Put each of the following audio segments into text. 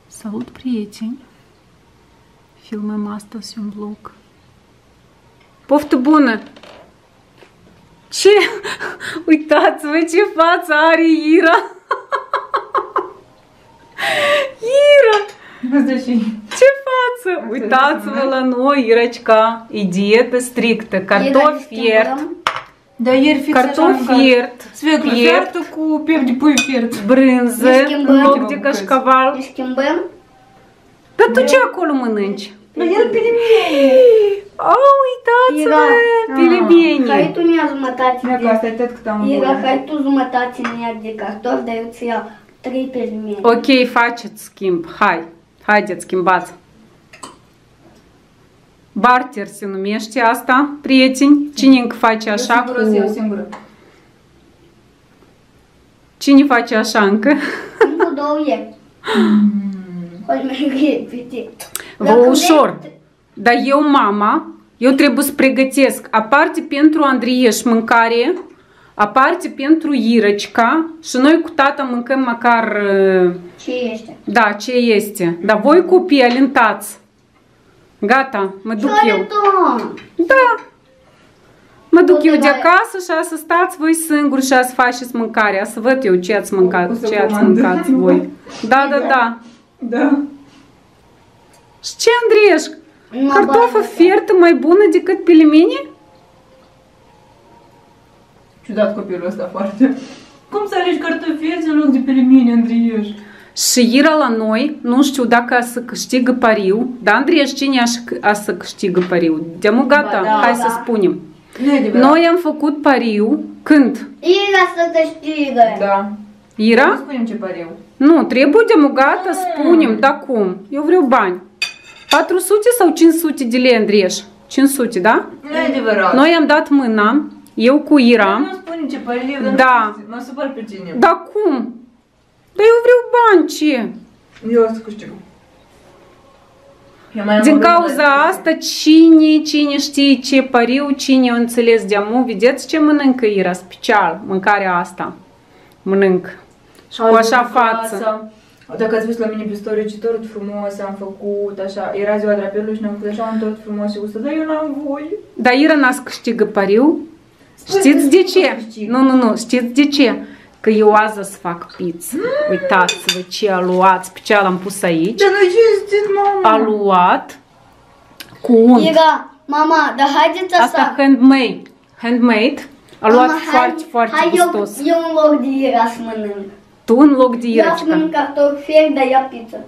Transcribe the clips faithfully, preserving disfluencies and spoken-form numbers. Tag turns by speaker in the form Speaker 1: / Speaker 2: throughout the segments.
Speaker 1: Salut, prieteni! Filmăm astăzi un vlog. Poftă bună! Ce? Uitați-vă ce față are Ira! Ira! Ce față! Uitați-vă la noi, Irăcica! E dietă strictă, cartofi fiert.
Speaker 2: Da, ieri fix
Speaker 1: cartofi fiert,
Speaker 2: Sveclă, fiert cu piept de pui fiert.
Speaker 1: Brânză, în loc de cașcaval.
Speaker 3: Ne schimbăm?
Speaker 1: Dar tu ce acolo mănânci?
Speaker 2: Dar el pilimeni.
Speaker 1: Oh, uitați-vă, pilimeni.
Speaker 3: Hai tu mi-a jumătate
Speaker 2: de... Că asta e tot cât am
Speaker 3: Ira, hai tu jumătate mi-a de cartofi, dar eu ți iau trei pilimeni.
Speaker 1: Ok, faceți schimb. Hai, haideți, schimbați. Barter se numește asta, prieteni. Cine încă face așa cu...
Speaker 2: Eu singură.
Speaker 1: Cine face așa încă?
Speaker 3: Încă două e. Hai mai repede.
Speaker 1: Vă ușor. Dar eu, mama, eu trebuie să pregătesc aparte pentru Andrieș mâncare, aparte pentru Irăcica și noi cu tata mâncăm măcar...
Speaker 3: Ce este?
Speaker 1: Da, ce este. Dar voi copii alentați. Gata, mă duc eu. Da. Mă duc eu de acasă și să stați voi singuri și să faceți mâncarea. Să văd eu ce ați mâncat, ce ați mâncat voi. Da, da, da.
Speaker 2: Da.
Speaker 1: Și ce, Andrieș? Cartofă fiertă mai bună decât pilimeni?
Speaker 2: Ciudat copilul ăsta foarte. Cum să alegi cartofi fierți în loc de pilimeni, Andrieș?
Speaker 1: Și Ira la noi, nu știu dacă a să câștigă pariu. Da, Andrieș, cine a să câștigă pariu? De-amu gata,
Speaker 3: da,
Speaker 1: hai
Speaker 3: da.
Speaker 1: să spunem.
Speaker 2: Nu
Speaker 1: noi am făcut pariu când?
Speaker 3: Ira să câștigă.
Speaker 2: Da.
Speaker 1: Ira?
Speaker 2: Nu spunem ce pariu.
Speaker 1: Nu, trebuie de-amu gata, spunem, da cum? Eu vreau bani. patru sute sau cinci sute de lei, Andrieș? cinci sute, da?
Speaker 2: Nu e adevărat.
Speaker 1: Noi am dat mâna, eu cu Ira.
Speaker 2: Nu spune ce pariu, dar
Speaker 1: da.
Speaker 2: nu mă supăr pe cine.
Speaker 1: Da cum? Dar eu vreau bani, ce?
Speaker 2: Eu o să câștig.
Speaker 1: Din cauza asta, cine, cine știe ce pariu, cine a înțeles de-amu, vedeți ce mănâncă Ira special, mâncarea asta. Mănânc. Și cu așa față.
Speaker 2: Dacă ați văzut la mine pe story ce tort frumos am făcut, așa, era ziua drapelului și ne-am făcut așa un tort frumos și gustă, dar eu n-am voie.
Speaker 1: Dar Ira n-a să câștigă pariu. Știți de ce? Nu, nu, nu, știți de ce? Că eu azi să fac pizza. Uitați-vă ce a luat, special am pus aici.
Speaker 2: Dar noi ce știți, mama?
Speaker 1: A luat cu unt.
Speaker 3: Ira, mama, dar haideți așa.
Speaker 1: Asta handmade. Handmade. A luat mama, foarte, hai, foarte
Speaker 3: hai
Speaker 1: gustos.
Speaker 3: Eu, eu în loc de Ira să mănânc.
Speaker 1: Tu în loc de Ira.
Speaker 3: Eu să mănânc cartofi fiert, dar ia pizza.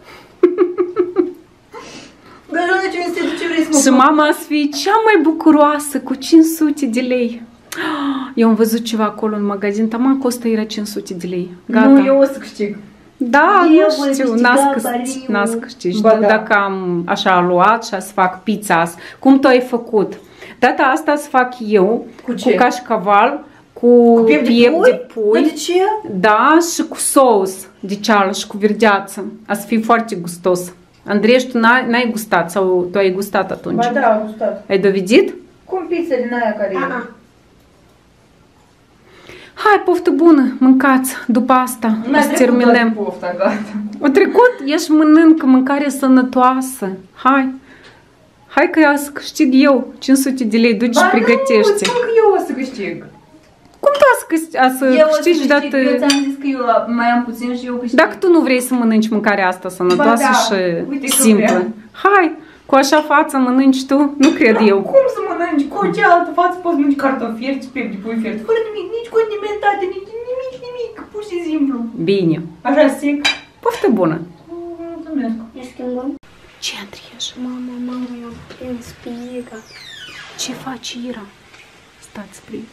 Speaker 2: Dar nu ce este, ce vrei să mă
Speaker 1: Și mama să fie cea mai bucuroasă cu cinci sute de lei. Eu am văzut ceva acolo în magazin, tama costă Ira cinci sute de lei. Gata.
Speaker 2: Nu, eu o să câștig.
Speaker 1: Da, eu nu știu, n-a să câștigi. Da. Dacă am așa luat și să fac pizza. Cum tu ai făcut? Data asta să fac eu cu, cu cașcaval, cu, cu piept de, piept de pui.
Speaker 2: De ce?
Speaker 1: Da, și cu sos de ceală și cu verdeață. A să fie foarte gustos. Andrieș, tu n-ai gustat sau tu ai gustat atunci?
Speaker 2: Ba da, am gustat.
Speaker 1: Ai dovedit?
Speaker 2: Cum pizza din aia care e?
Speaker 1: Hai, poftă bună, mâncați. După asta o să terminăm.
Speaker 2: Pofta, gata.
Speaker 1: O trecut, ești mănâncă mâncare sănătoasă. Hai. Hai că să câștig eu cinci sute de lei, duci și pregătește.
Speaker 2: Nu, îți spun că eu o să câștig.
Speaker 1: Cum tu să câștigi? A să
Speaker 2: eu
Speaker 1: câștigi,
Speaker 2: o să câștig,
Speaker 1: dată...
Speaker 2: eu ți-am zis că eu mai am puțin și eu câștig.
Speaker 1: Dacă tu nu vrei să mănânci mâncarea asta sănătoasă
Speaker 2: da.
Speaker 1: și
Speaker 2: Uite
Speaker 1: simplă. Hai, cu așa față mănânci tu? Nu cred
Speaker 2: da,
Speaker 1: eu.
Speaker 2: Cum să mănânci? Cu cealaltă față poți mănânci cartofi fierți, piept de pui fierți, fără nimic, nici condimentate, nici nimic, nimic, pur și simplu.
Speaker 1: Bine.
Speaker 2: Așa sec.
Speaker 1: Poftă bună.
Speaker 2: Mulțumesc.
Speaker 3: Ne schimbăm?
Speaker 1: Ce, Andrieș?
Speaker 3: Mama, mama, eu am prins pe Ira.
Speaker 1: Ce faci, Ira? Stați, prieteni.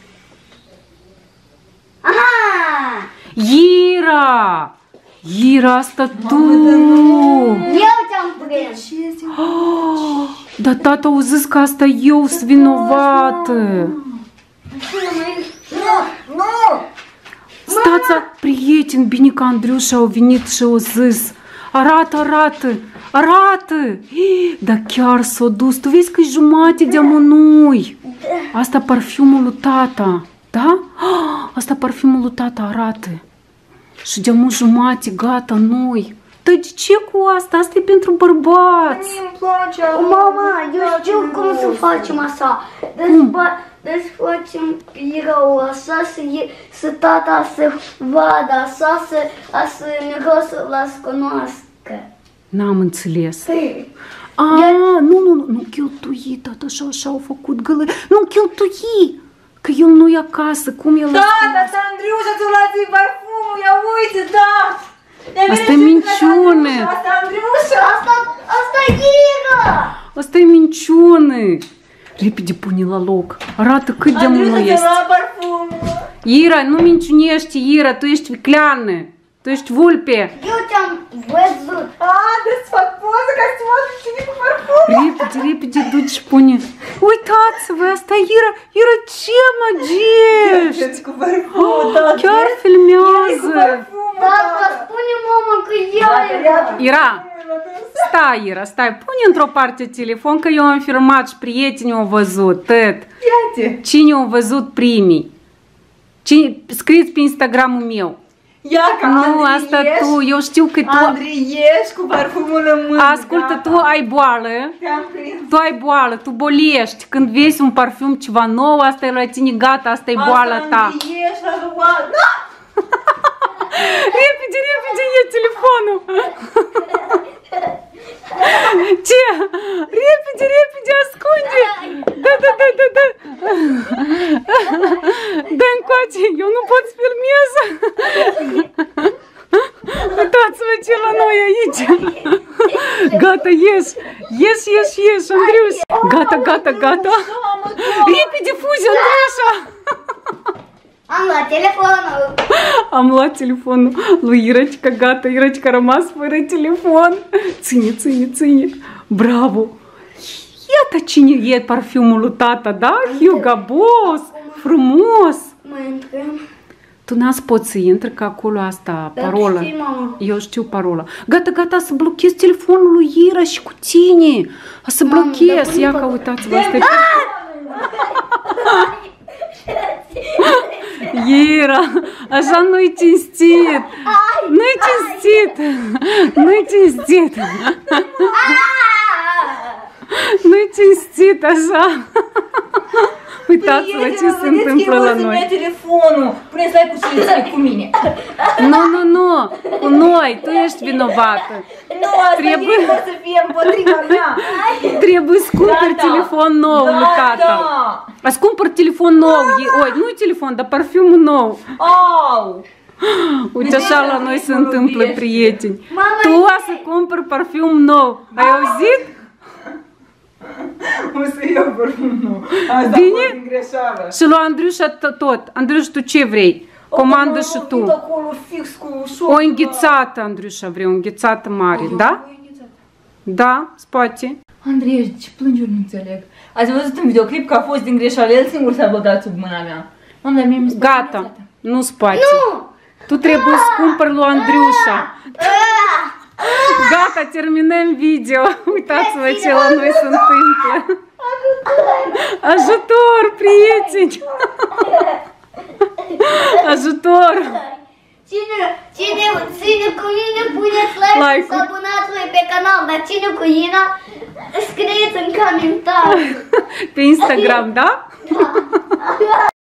Speaker 3: Aha!
Speaker 1: Ira! Ira, asta tu!
Speaker 3: Eu te-am prins!
Speaker 1: Oh, dar tata au zis că asta eu sunt vinovată!
Speaker 2: Nu!
Speaker 1: Stați, prieteni, bine că Andriușa au venit și au zis. Arată, arată, arată! Dar chiar s-a dus, tu vezi că e jumate de amănui. Asta parfumul lui tata, da? Asta parfumul lui tata, arată. Și de-amu jumate, gata, noi. de ce cu asta? Asta e pentru bărbați.
Speaker 2: Mie îmi place.
Speaker 3: Mama, eu știu cum să facem așa. Deci, ba, deci facem pirou așa, să, e, să tata să vadă așa, să, să mirosul la să cunoască.
Speaker 1: N-am înțeles.
Speaker 3: Păi,
Speaker 1: A, nu, nu, nu, nu cheltui, tata, așa, așa au făcut gălă. Nu cheltui, că el nu-i acasă, cum el...
Speaker 2: Tata, asta Andriușa, ți-o luați parfumul, ia uite, da!
Speaker 1: Asta e minciune.
Speaker 2: Asta Andriușa!
Speaker 3: asta, asta e Ira!
Speaker 1: Asta e minciună. Repede pune la loc. Arată cât de mult
Speaker 2: Andriușa,
Speaker 1: ești.
Speaker 2: ți-a luat parfumul.
Speaker 1: Ira, nu minciunești, Ira, tu ești vicleană. Tu ești vulpe.
Speaker 3: Eu te-am văzut.
Speaker 2: A, de-ți fac poză ca să-ți mă cine cu parfumul.
Speaker 1: Repede, repede, duci și pune. Uitați-vă, asta e Ira. Ira, ce măgești?
Speaker 2: Cu parfumul, tata.
Speaker 1: Chiar filmează.
Speaker 3: Tata, spune mama că eu era.
Speaker 1: Ira, stai, Ira, stai. Pune într-o parte telefon că eu am filmat și prietenii au văzut. Tăt.
Speaker 2: Ia-te.
Speaker 1: Cine au văzut primii? Cine... Scrieți pe Instagramul meu.
Speaker 2: Ia ca
Speaker 1: Nu, asta tu, eu știu că tu...
Speaker 2: Andrieș cu parfumul în mână.
Speaker 1: Ascultă, tu ai boală,
Speaker 2: Te-am prins.
Speaker 1: tu ai boală, tu bolești. Când vezi un parfum ceva nou, asta e la tine, gata, asta e boala ta.
Speaker 2: Andrieș l-a luat. Da!
Speaker 1: Repede, repede, e telefonul. Ce? Repede, repede, ascunde. Da, da, da, da, da. Dă încoace, eu nu pot să filmez. Uitați-vă ce la noi aici. Gata, ieși, ieși, ieși, ieși, Andriuș. Gata, gata, gata. Repede, fugi, Andriușa.
Speaker 3: Am luat telefonul.
Speaker 1: Am luat telefonul lui Irăcica, gata, Irăcica a rămas fără telefon. Ține, ține, ține. Bravo. Iată cine e parfumul lui tata, da? Hugo Boss, frumos.
Speaker 3: Mai intrăm.
Speaker 1: Tu n-ați pot să intri, că acolo asta, parola.
Speaker 3: Știi, mama.
Speaker 1: Eu știu parola. Gata, gata, să blochez telefonul lui Ira și cu tine. A să blochez. Ia că uitați-vă, asta e... Ira, așa nu-i cinstit. Nu-i cinstit. Nu-i cinstit. Nu-i cinstit așa. Uitați-vă ce se întâmplă la noi.
Speaker 2: Telefonul. Puneți like cu cine cu mine.
Speaker 1: Nu, nu, nu. Cu noi. Tu ești vinovată.
Speaker 2: Nu, asta trebuie să fie împotriva mea.
Speaker 1: Trebuie să cumperi
Speaker 2: Gata.
Speaker 1: telefon nou lui tata. Ați cumpăr telefon nou. E, oi, nu telefon, dar parfumul nou.
Speaker 2: Au!
Speaker 1: Uite așa la noi se întâmplă, prieteni.
Speaker 3: Mama,
Speaker 1: Tu o să cumpări parfum nou. Ai auzit?
Speaker 2: O să iau parfumul nou. Asta
Speaker 1: Bine?
Speaker 2: a fost din greșeală.
Speaker 1: Și lui Andriușa tot. Andriuș, tu ce vrei? Comandă și tu.
Speaker 2: Acolo fix cu șoc.
Speaker 1: O înghețată, Andriușa, vrei o înghețată mare, da? Da, spate.
Speaker 2: Andrei, de ce plângi, eu nu înțeleg. Ați văzut în videoclip că a fost din greșeală, el singur s-a băgat sub mâna mea. Mama, dar mie mi se pare
Speaker 1: Gata,
Speaker 2: înghețată.
Speaker 1: nu spate.
Speaker 3: nu!
Speaker 1: Tu trebuie să cumpări lui Andriușa. Gata, terminăm video. Uitați-vă ce la noi se întâmplă. Ajutor, prieteni! Ajutor!
Speaker 3: Cine, cine, cine cu mine puneți like,
Speaker 1: Like-ul.
Speaker 3: și abonați-vă pe canal, dar cine cu Ina scrieți în comentarii.
Speaker 1: Pe Instagram, da?